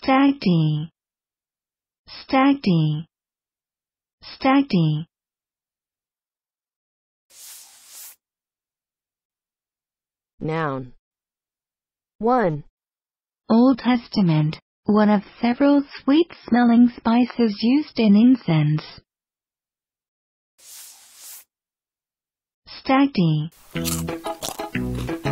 Stacte, Stacte, Stacte. Noun. 1. Old Testament, one of several sweet-smelling spices used in incense. Stacte.